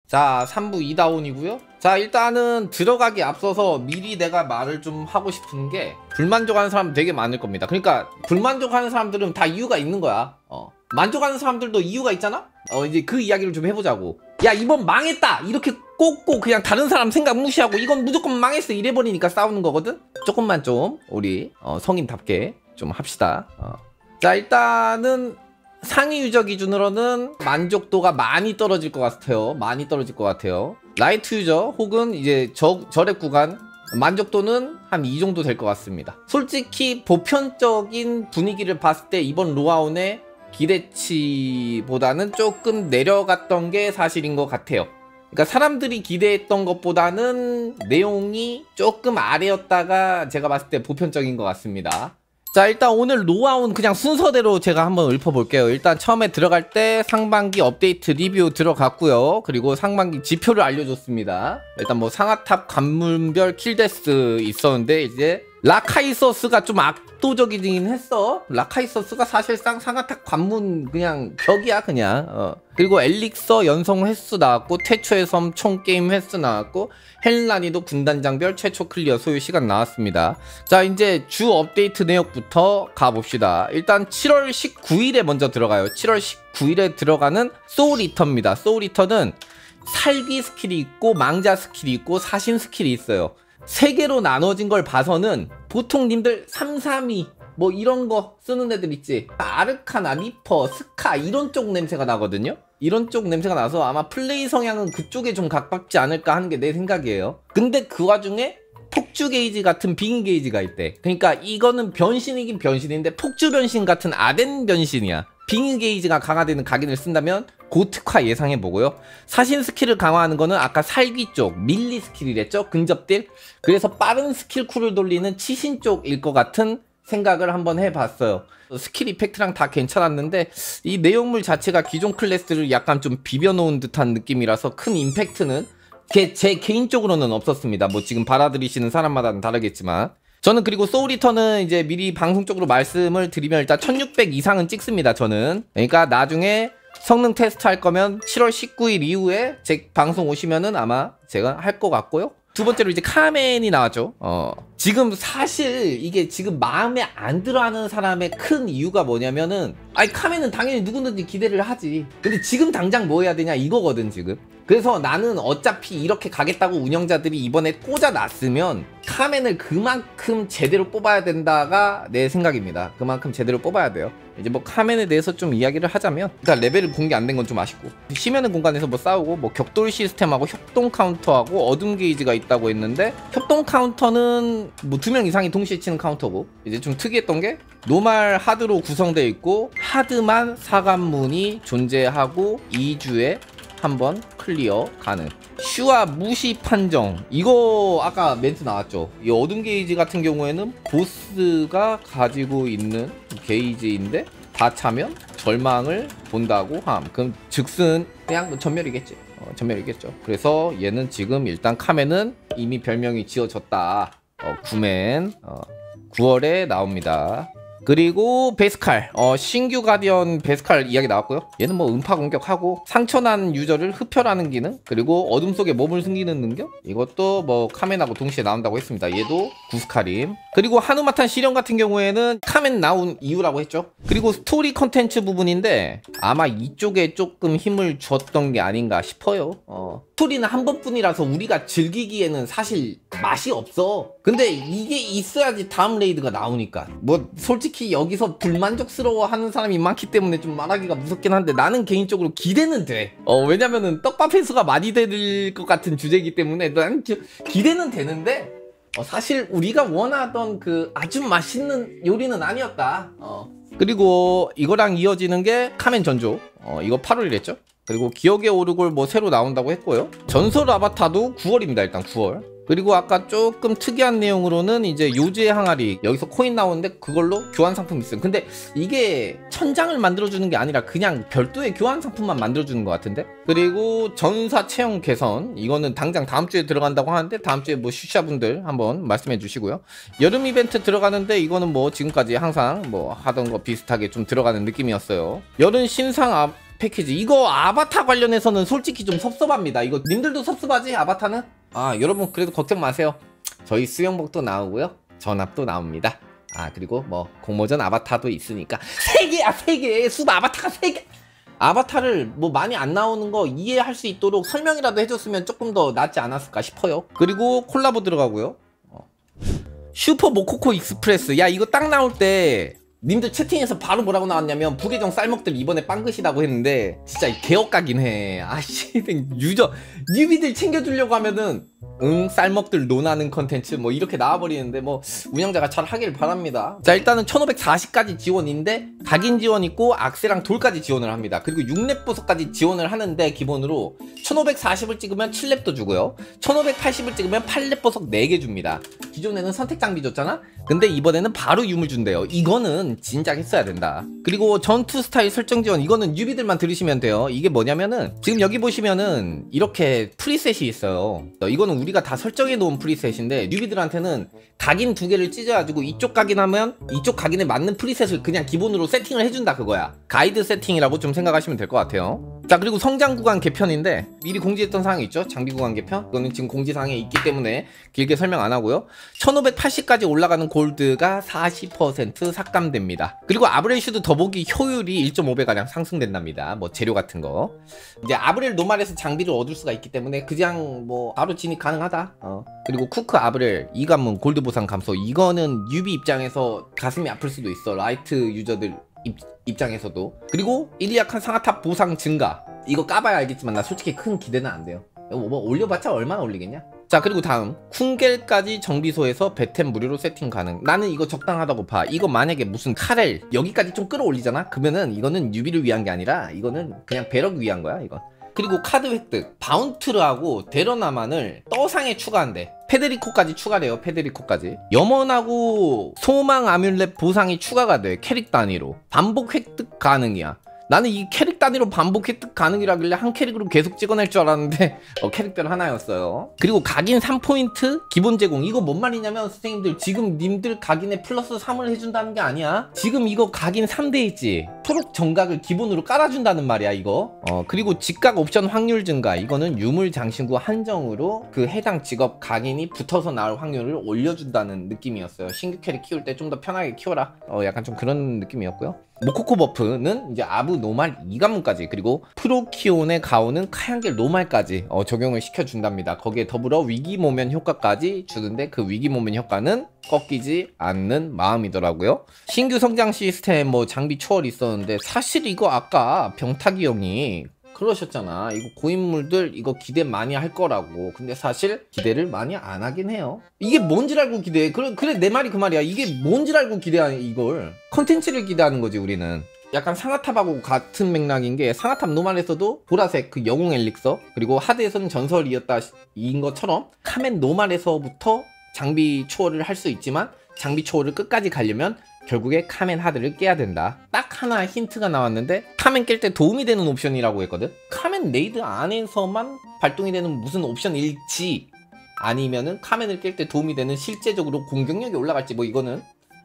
자, 3부 2다운이고요. 자, 일단은 들어가기 앞서서 미리 내가 말을 좀 하고 싶은 게, 불만족하는 사람 되게 많을 겁니다. 그러니까 불만족하는 사람들은 다 이유가 있는 거야. 만족하는 사람들도 이유가 있잖아? 이제 그 이야기를 좀 해보자고. 야, 이번 망했다! 이렇게 꽂고 그냥 다른 사람 생각 무시하고 이건 무조건 망했어 이래버리니까 싸우는 거거든? 조금만 좀 우리 성인답게 좀 합시다. 자, 일단은 상위 유저 기준으로는 만족도가 많이 떨어질 것 같아요. 많이 떨어질 것 같아요. 라이트 유저 혹은 이제 저랩 구간 만족도는 한 이 정도 될 것 같습니다. 솔직히 보편적인 분위기를 봤을 때 이번 로아온의 기대치보다는 조금 내려갔던 게 사실인 것 같아요. 그러니까 사람들이 기대했던 것보다는 내용이 조금 아래였다가 제가 봤을 때 보편적인 것 같습니다. 자, 일단 오늘 로아온 그냥 순서대로 제가 한번 읊어볼게요. 일단 처음에 들어갈 때 상반기 업데이트 리뷰 들어갔고요. 그리고 상반기 지표를 알려줬습니다. 일단 뭐 상하탑 관문별 킬데스 있었는데 이제 라카이서스가 좀 압도적이긴 했어. 라카이서스가 사실상 상하탑 관문 그냥 벽이야 그냥. 그리고 엘릭서 연성 횟수 나왔고, 태초의 섬 총게임 횟수 나왔고, 헬난이도 군단장별 최초 클리어 소요 시간 나왔습니다. 자, 이제 주 업데이트 내역부터 가봅시다. 일단 7월 19일에 먼저 들어가요. 7월 19일에 들어가는 소울 리턴입니다. 소울 리턴은 살기 스킬이 있고 망자 스킬이 있고 사신 스킬이 있어요. 3개로 나눠진 걸 봐서는 보통 님들 332 뭐 이런 거 쓰는 애들 있지, 아르카나, 리퍼, 스카 이런 쪽 냄새가 나거든요. 이런 쪽 냄새가 나서 아마 플레이 성향은 그쪽에 좀 가깝지 않을까 하는 게 내 생각이에요. 근데 그 와중에 폭주 게이지 같은 빙의 게이지가 있대. 그러니까 이거는 변신이긴 변신인데 폭주 변신 같은 아덴 변신이야. 빙의 게이지가 강화되는 각인을 쓴다면 고특화 예상해보고요. 사신 스킬을 강화하는 거는 아까 살기 쪽 밀리 스킬이랬죠, 근접딜. 그래서 빠른 스킬 쿨을 돌리는 치신 쪽일 것 같은 생각을 한번 해봤어요. 스킬 이펙트랑 다 괜찮았는데 이 내용물 자체가 기존 클래스를 약간 좀 비벼놓은 듯한 느낌이라서 큰 임팩트는 제 개인적으로는 없었습니다. 뭐 지금 받아들이시는 사람마다는 다르겠지만, 저는 그리고 소울 리턴은 이제 미리 방송적으로 말씀을 드리면 일단 1600 이상은 찍습니다 저는. 그러니까 나중에 성능 테스트 할 거면 7월 19일 이후에 제 방송 오시면은 아마 제가 할 것 같고요. 두 번째로 이제 카멘이 나왔죠. 지금 사실 이게 지금 마음에 안 들어하는 사람의 큰 이유가 뭐냐면은, 아니 카멘은 당연히 누구든지 기대를 하지. 근데 지금 당장 뭐 해야 되냐 이거거든 지금. 그래서 나는 어차피 이렇게 가겠다고 운영자들이 이번에 꽂아놨으면 카멘을 그만큼 제대로 뽑아야 된다가 내 생각입니다. 그만큼 제대로 뽑아야 돼요. 이제 뭐 카멘에 대해서 좀 이야기를 하자면, 일단 레벨을 공개 안 된 건 좀 아쉽고, 쉬면은 공간에서 뭐 싸우고 뭐 격돌 시스템하고 협동 카운터하고 어둠 게이지가 있다고 했는데, 협동 카운터는 뭐 2명 이상이 동시에 치는 카운터고, 이제 좀 특이했던 게 노말 하드로 구성되어 있고 하드만 사관문이 존재하고 2주에 한번 클리어 가능. 슈아 무시 판정, 이거 아까 멘트 나왔죠. 이 어둠 게이지 같은 경우에는 보스가 가지고 있는 게이지인데 다 차면 절망을 본다고 함. 그럼 즉슨 그냥 뭐 전멸이겠지. 전멸이겠죠. 그래서 얘는 지금 일단 카멘은 이미 별명이 지어졌다. 구맨 9월에 나옵니다. 그리고 베스칼, 신규 가디언 베스칼 이야기 나왔고요. 얘는 뭐 음파 공격하고 상처난 유저를 흡혈하는 기능, 그리고 어둠 속에 몸을 숨기는 능력, 이것도 뭐 카멘하고 동시에 나온다고 했습니다. 얘도 구스카림. 그리고 하누마탄 시련 같은 경우에는 카멘 나온 이유라고 했죠. 그리고 스토리 컨텐츠 부분인데 아마 이쪽에 조금 힘을 줬던 게 아닌가 싶어요. 스토리는 한 번뿐이라서 우리가 즐기기에는 사실 맛이 없어. 근데 이게 있어야지 다음 레이드가 나오니까. 뭐 솔직히 여기서 불만족스러워 하는 사람이 많기 때문에 좀 말하기가 무섭긴 한데, 나는 개인적으로 기대는 돼. 왜냐면은 떡밥 횟수가 많이 될 것 같은 주제이기 때문에 난 기대는 되는데, 사실 우리가 원하던 그 아주 맛있는 요리는 아니었다. 그리고 이거랑 이어지는 게 카멘 전조. 이거 8월이랬죠. 그리고 기억의 오르골 뭐 새로 나온다고 했고요. 전설 아바타도 9월입니다. 일단 9월. 그리고 아까 조금 특이한 내용으로는 이제 요지의 항아리, 여기서 코인 나오는데 그걸로 교환 상품 있음. 근데 이게 천장을 만들어주는 게 아니라 그냥 별도의 교환 상품만 만들어주는 것 같은데. 그리고 전사 체형 개선, 이거는 당장 다음 주에 들어간다고 하는데 다음 주에 뭐 슈샤분들 한번 말씀해 주시고요. 여름 이벤트 들어가는데 이거는 뭐 지금까지 항상 뭐 하던 거 비슷하게 좀 들어가는 느낌이었어요. 여름 신상 패키지 이거 아바타 관련해서는 솔직히 좀 섭섭합니다. 이거 님들도 섭섭하지? 아바타는? 아 여러분 그래도 걱정 마세요. 저희 수영복도 나오고요 전압도 나옵니다. 아 그리고 뭐 공모전 아바타도 있으니까 3개야 3개 숲 아바타가 3개. 아바타를 뭐 많이 안 나오는 거 이해할 수 있도록 설명이라도 해줬으면 조금 더 낫지 않았을까 싶어요. 그리고 콜라보 들어가고요. 슈퍼 모코코 익스프레스. 야 이거 딱 나올 때 님들 채팅에서 바로 뭐라고 나왔냐면 부계정 쌀먹들 이번에 빵긋이라고 했는데 진짜 개업각인 해. 아씨 유저 뉴비들 챙겨주려고 하면은 쌀먹들 논하는 컨텐츠 뭐 이렇게 나와버리는데 뭐 운영자가 잘 하길 바랍니다. 자 일단은 1540까지 지원인데 각인 지원 있고 악세랑 돌까지 지원을 합니다. 그리고 6렙 보석까지 지원을 하는데 기본으로 1540을 찍으면 7렙도 주고요 1580을 찍으면 8렙 보석 4개 줍니다. 기존에는 선택 장비 줬잖아. 근데 이번에는 바로 유물 준대요. 이거는 진작 했어야 된다. 그리고 전투 스타일 설정 지원 이거는 뉴비들만 들으시면 돼요. 이게 뭐냐면은 지금 여기 보시면은 이렇게 프리셋이 있어요. 이거는 우리가 다 설정해 놓은 프리셋인데 뉴비들한테는 각인 2개를 찢어가지고 이쪽 각인하면 이쪽 각인에 맞는 프리셋을 그냥 기본으로 세팅을 해준다 그거야. 가이드 세팅이라고 좀 생각하시면 될 것 같아요. 자 그리고 성장 구간 개편인데 미리 공지했던 사항이 있죠. 장비 구간 개편 이거는 지금 공지사항에 있기 때문에 길게 설명 안 하고요 1580까지 올라가는 골드가 40% 삭감됩니다. 그리고 아브렐 슈드 더보기 효율이 1.5배가량 상승된답니다. 뭐 재료 같은 거 이제 아브렐 노말에서 장비를 얻을 수가 있기 때문에 그냥 뭐 바로 진입 가능하다. 그리고 쿠크 아브렐 이관문 골드 보상 감소 이거는 뉴비 입장에서 가슴이 아플 수도 있어. 라이트 유저들 입장에서도. 그리고 일리약한 상하탑 보상 증가 이거 까봐야 알겠지만 나 솔직히 큰 기대는 안 돼요. 뭐 올려봤자 얼마나 올리겠냐. 자 그리고 다음 쿵겔까지 정비소에서 배템 무료로 세팅 가능. 나는 이거 적당하다고 봐. 이거 만약에 무슨 카렐 여기까지 좀 끌어올리잖아 그러면은 이거는 뉴비를 위한 게 아니라 이거는 그냥 배럭 위한 거야 이거. 그리고 카드 획득 바운트르하고 데러나만을 떠상에 추가한대. 페데리코까지 추가돼요. 페데리코까지 염원하고 소망 아뮬렛 보상이 추가가 돼. 캐릭 단위로 반복 획득 가능이야. 나는 이 캐릭 단위로 반복 획득 가능이라길래 한 캐릭으로 계속 찍어낼 줄 알았는데 캐릭별 하나였어요. 그리고 각인 3포인트 기본 제공. 이거 뭔 말이냐면 선생님들 지금 님들 각인에 플러스 3을 해준다는 게 아니야. 지금 이거 각인 3대 있지. 초록 정각을 기본으로 깔아준다는 말이야 이거. 그리고 직각 옵션 확률 증가. 이거는 유물 장신구 한정으로 그 해당 직업 각인이 붙어서 나올 확률을 올려준다는 느낌이었어요. 신규 캐릭 키울 때 좀 더 편하게 키워라. 약간 좀 그런 느낌이었고요. 모코코 버프는 이제 아부 노말 2관문까지 그리고 프로키온의 가오는 카양겔 노말까지 적용을 시켜준답니다. 거기에 더불어 위기모면 효과까지 주는데 그 위기모면 효과는 꺾이지 않는 마음이더라고요. 신규 성장 시스템 뭐 장비 초월 있었는데 사실 이거 아까 병탁이 형이 그러셨잖아. 이거 고인물들 이거 기대 많이 할 거라고. 근데 사실 기대를 많이 안 하긴 해요. 이게 뭔지 알고 기대해. 그래 내 말이 그 말이야. 이게 뭔지 알고 기대하는 이걸 컨텐츠를 기대하는 거지 우리는. 약간 상하탑하고 같은 맥락인 게 상하탑 노말에서도 보라색 그 영웅 엘릭서 그리고 하드에서는 전설이었다 인 것처럼 카멘 노말에서부터 장비 초월을 할 수 있지만 장비 초월을 끝까지 가려면 결국에 카멘 하드를 깨야 된다. 딱 하나 힌트가 나왔는데 카멘 깰 때 도움이 되는 옵션이라고 했거든. 카멘 레이드 안에서만 발동이 되는 무슨 옵션일지 아니면은 카멘을 깰 때 도움이 되는 실제적으로 공격력이 올라갈지 뭐 이거는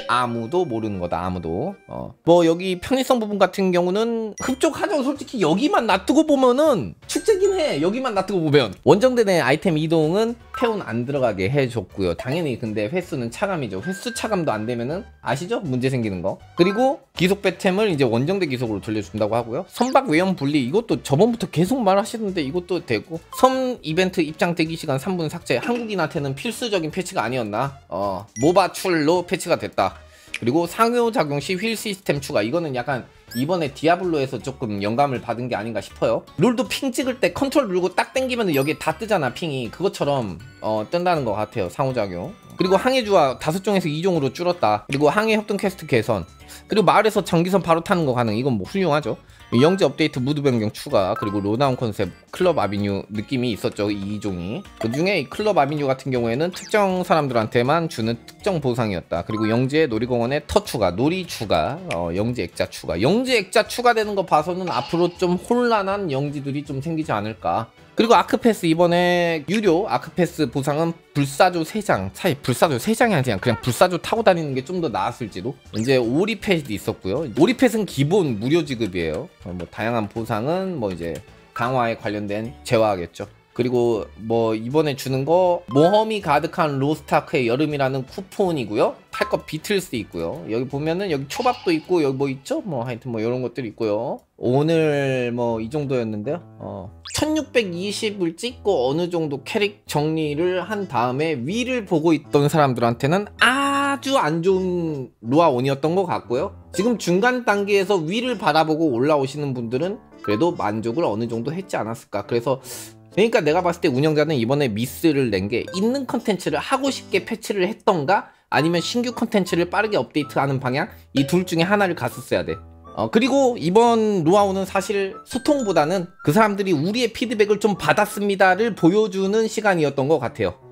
아무도 모르는 거다. 아무도. 뭐 여기 편의성 부분 같은 경우는 흡족하죠. 솔직히 여기만 놔두고 보면은 축제긴 해. 여기만 놔두고 보면 원정대 내 아이템 이동은 태운 안 들어가게 해줬고요. 당연히 근데 횟수는 차감이죠. 횟수 차감도 안 되면은 아시죠? 문제 생기는 거. 그리고 기속 배템을 이제 원정대 기속으로 돌려준다고 하고요. 선박 외형 분리 이것도 저번부터 계속 말하시는데 이것도 되고 섬 이벤트 입장 대기 시간 3분 삭제. 한국인한테는 필수적인 패치가 아니었나. 모바 출로 패치가 됐다. 그리고 상호작용 시 휠 시스템 추가. 이거는 약간 이번에 디아블로에서 조금 영감을 받은 게 아닌가 싶어요. 롤도 핑 찍을 때 컨트롤 누르고 딱 당기면 여기에 다 뜨잖아 핑이. 그것처럼 뜬다는 것 같아요 상호작용. 그리고 항해주와 5종에서 2종으로 줄었다. 그리고 항해 협동 퀘스트 개선. 그리고 마을에서 전기선 바로 타는 거 가능. 이건 뭐 훌륭하죠. 영지 업데이트 무드 변경 추가. 그리고 로다운 컨셉 클럽 아비뉴 느낌이 있었죠 이 2종이. 그 중에 이 클럽 아비뉴 같은 경우에는 특정 사람들한테만 주는 특정 보상이었다. 그리고 영지의 놀이공원에 터 추가, 놀이 추가, 영지 액자 추가. 영지 액자 추가되는 거 봐서는 앞으로 좀 혼란한 영지들이 좀 생기지 않을까. 그리고 아크패스 이번에 유료 아크패스 보상은 불사조 3장. 차이 불사조 3장이 아니라 그냥 불사조 타고 다니는 게 좀 더 나았을지도. 이제 오리펫이 있었고요. 오리펫은 기본 무료 지급이에요. 뭐 다양한 보상은 뭐 이제 강화에 관련된 재화겠죠. 그리고 뭐 이번에 주는 거 모험이 가득한 로스트아크의 여름이라는 쿠폰이고요. 탈 것 비틀스 있고요. 여기 보면은 여기 초밥도 있고 여기 뭐 있죠? 뭐 하여튼 뭐 이런 것들이 있고요. 오늘 뭐 이 정도였는데요. 1620을 찍고 어느 정도 캐릭 정리를 한 다음에 위를 보고 있던 사람들한테는 아주 안 좋은 루아온이었던 것 같고요. 지금 중간 단계에서 위를 바라보고 올라오시는 분들은 그래도 만족을 어느 정도 했지 않았을까. 그러니까 내가 봤을 때 운영자는 이번에 미스를 낸 게 있는 컨텐츠를 하고 싶게 패치를 했던가 아니면 신규 컨텐츠를 빠르게 업데이트하는 방향, 이 둘 중에 하나를 갔었어야 돼. 그리고 이번 루아온은 사실 소통보다는 그 사람들이 우리의 피드백을 좀 받았습니다를 보여주는 시간이었던 것 같아요.